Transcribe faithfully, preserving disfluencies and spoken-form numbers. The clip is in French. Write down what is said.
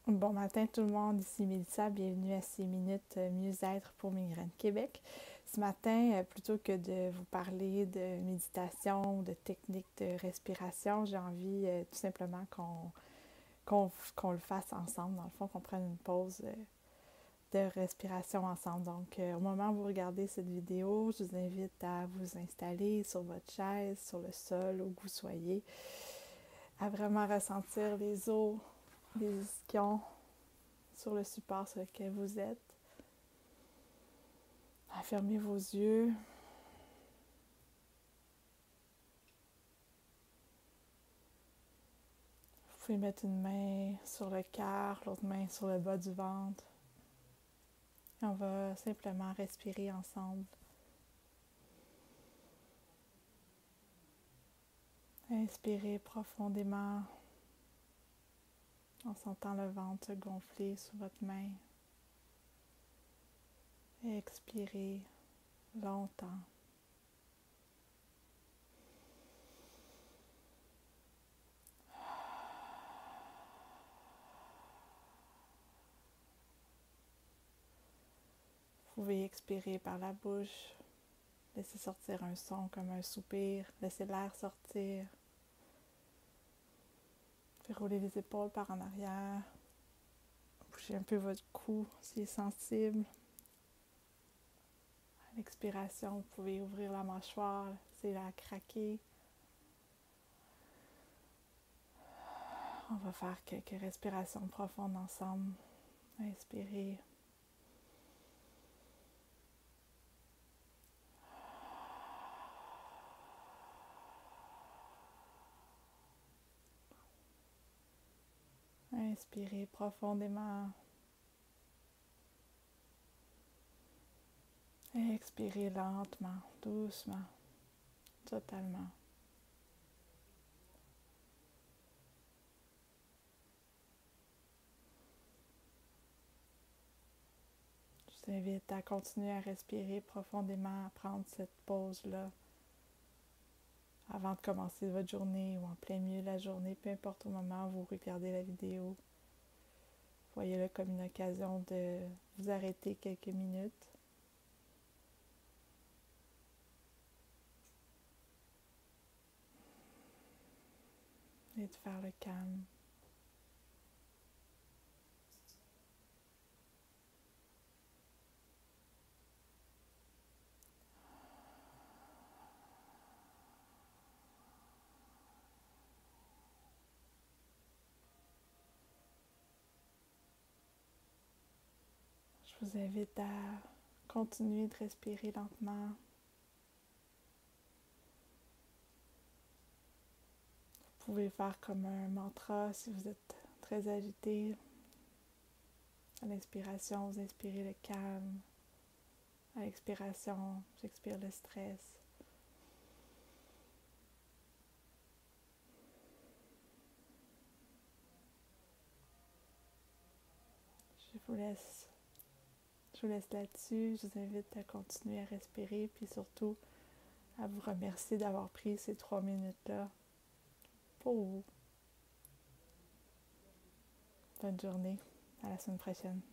Bon matin tout le monde, ici Mélissa, bienvenue à six minutes mieux-être pour Migraine Québec. Ce matin, plutôt que de vous parler de méditation ou de techniques de respiration, j'ai envie euh, tout simplement qu'on qu'on, qu'on le fasse ensemble, dans le fond, qu'on prenne une pause euh, de respiration ensemble. Donc, euh, au moment où vous regardez cette vidéo, je vous invite à vous installer sur votre chaise, sur le sol, où que vous soyez, à vraiment ressentir les os, les ischions, sur le support sur lequel vous êtes. Fermez vos yeux. Vous pouvez mettre une main sur le cœur, l'autre main sur le bas du ventre. Et on va simplement respirer ensemble. Inspirez profondément en sentant le ventre se gonfler sous votre main. Et expirez longtemps. Vous pouvez expirer par la bouche. Laissez sortir un son comme un soupir. Laissez l'air sortir. Faites rouler les épaules par en arrière. Bougez un peu votre cou s'il est sensible. À l'expiration, vous pouvez ouvrir la mâchoire, laissez-la craquer. On va faire quelques respirations profondes ensemble. Inspirez. Inspirez profondément. Expirez lentement, doucement, totalement. Je vous invite à continuer à respirer profondément, à prendre cette pause-là avant de commencer votre journée ou en plein milieu de la journée, peu importe au moment où vous regardez la vidéo. Voyez-le comme une occasion de vous arrêter quelques minutes. Et de faire le calme. Je vous invite à continuer de respirer lentement. Vous pouvez faire comme un mantra si vous êtes très agité. À l'inspiration, vous inspirez le calme. À l'expiration, j'expire le stress. Je vous laisse, je vous laisse là-dessus. Je vous invite à continuer à respirer, puis surtout à vous remercier d'avoir pris ces trois minutes-là pour vous. Bonne journée. À la semaine prochaine.